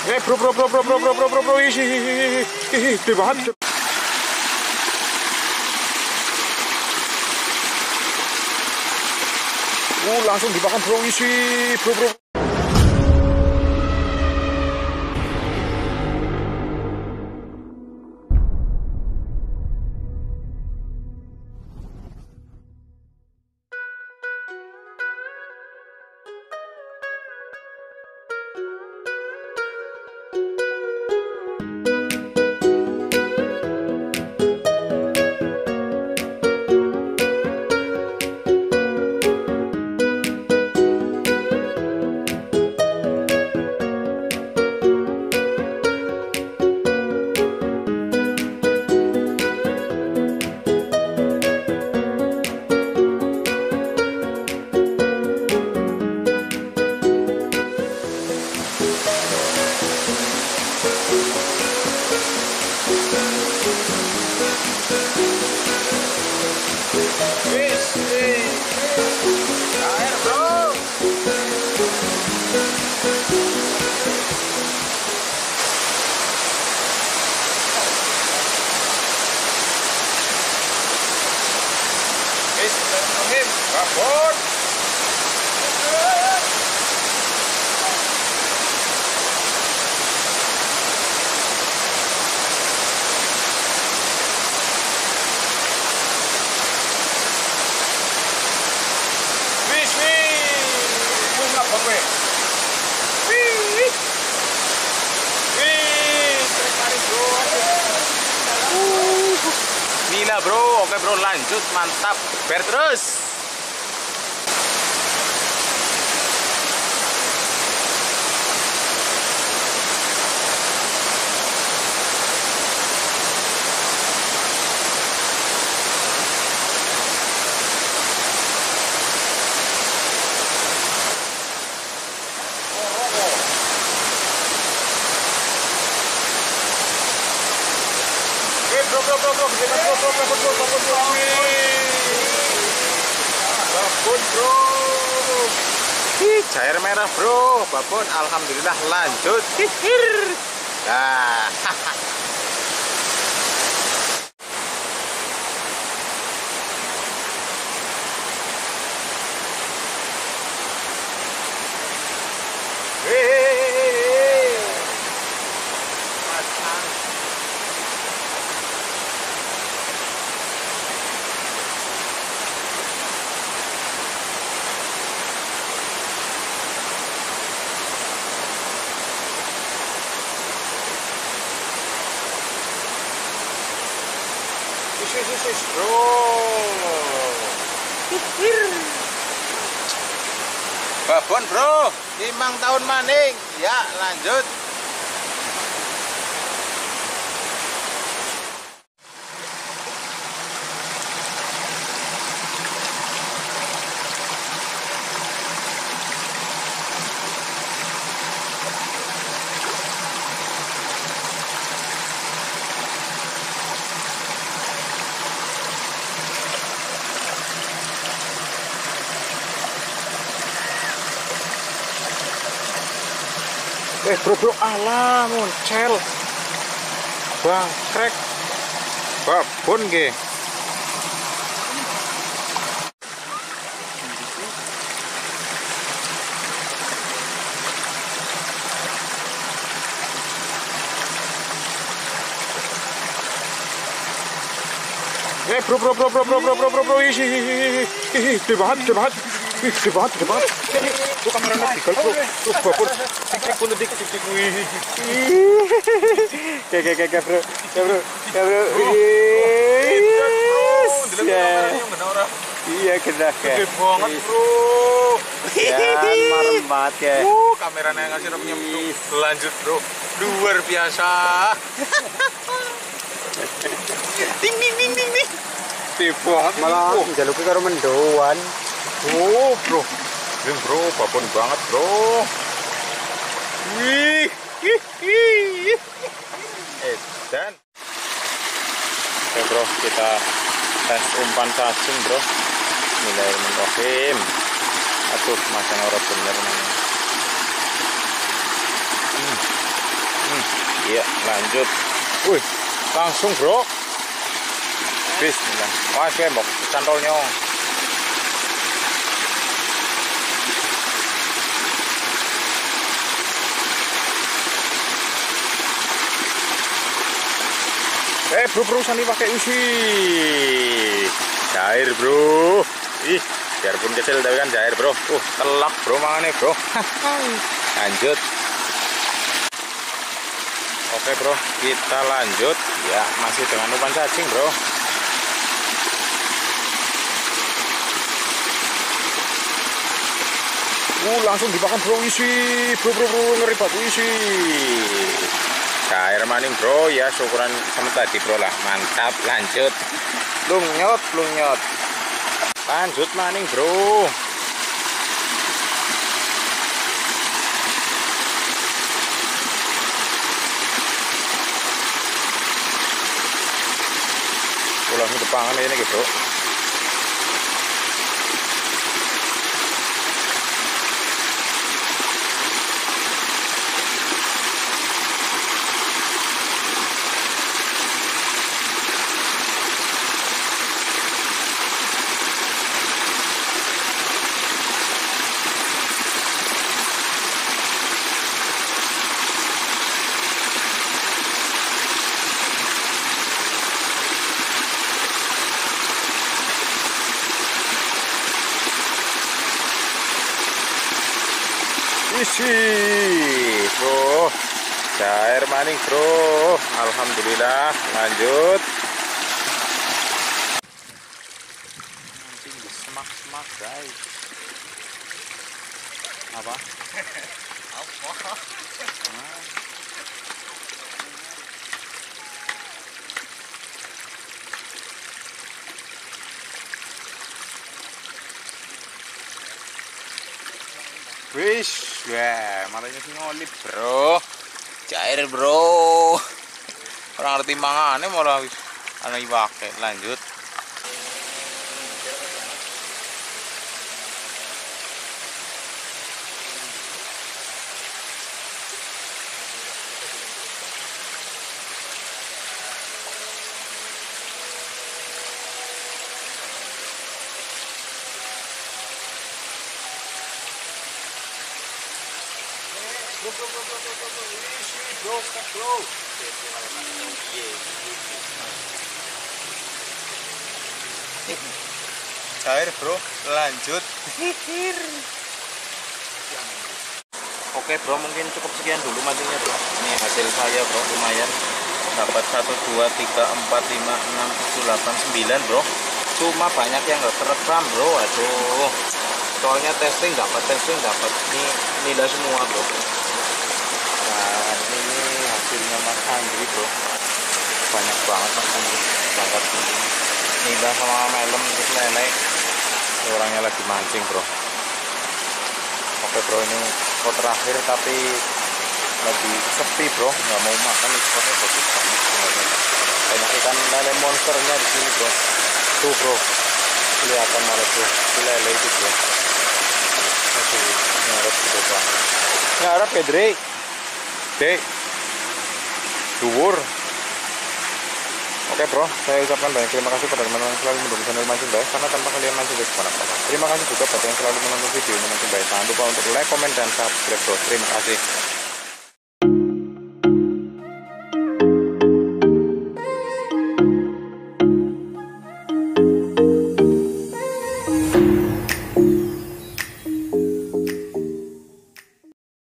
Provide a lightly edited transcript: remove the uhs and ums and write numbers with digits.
Bro, ih, gede banget. Langsung dimakan bro, isi bro. Babon. Gila bro, oke bro, lanjut, mantap, ber terus. Babon bro, cair merah bro, babon, alhamdulillah lanjut. Nah. Bro, babon bro, 5 tahun maning, ya lanjut. Bro, alah muncel bang krek babon ge. Bro, ih, gede banget. Gede banget. Bro, kameranya tinggal bro. Babon. Tik pun dik. Kayak bro. Iya kena kayak. Gede banget bro. Ya marem banget ya. Kameranya ngasih punya lanjut bro. Luar biasa. Ding. Tipe malah jaluk karo mendoan. Bro, babon banget bro. Wih. Dan oke bro, kita tes umpan cacing bro. Bismillahirrahmanirrahim. Aduh, macam orang bener namanya. Iya, lanjut. Wih, langsung bro. Bismillah. Wah, kemok cantolnya. Bro, sani pakai usi. Cair bro. Ih, biarpun kecil tapi kan cair bro. Telak bro mangane bro. Lanjut. Oke bro, kita lanjut. Ya, masih dengan umpan cacing bro. Langsung dimakan bro, isi. Bro, ngeri banget isi. Cair maning bro, ya syukuran sama tadi bro lah. Mantap, lanjut. Lungyot. Lanjut maning bro. Pulang ke depan ini bro. Isi bro, cair maning bro. Alhamdulillah, lanjut. Nanti semak guys. Apa? Wish, wah, matanya sih ngolip bro, cair bro, orang ngerti mangannya malah anak pakai. Lanjut. Bro. Cair bro, lanjut. Oke bro, mungkin cukup sekian dulu mancingnya bro. Ini hasil saya bro, lumayan. Dapat 1, 2, 3, 4, 5, 6, 7, 8, 9 bro. Cuma banyak yang nggak terekam bro. Aduh, soalnya testing dapat ini nilai semua bro. Nah, ini hasilnya Mas Andri bro, banyak banget Mas Andri berangkat nila sama melem terus lele. Orangnya lagi mancing bro. Oke bro, ini spot terakhir tapi lagi sepi bro, nggak mau makan. Spotnya bagus banget, banyak ikan lele monsternya di sini bro. Tuh bro, kelihatan malah tuh lele itu bro. Masih ngarep gitu banget, ngarep ya Dre. Dek, dhuwur. Oke bro, saya ucapkan banyak terima kasih kepada teman-teman yang selalu mendukung channel Mancing Baes, karena tanpa kalian mancing Baes bukan apa-apa. Terima kasih juga pada yang selalu menonton video ini Mancing Baes. Jangan lupa untuk like, komen, dan subscribe bro. Terima kasih.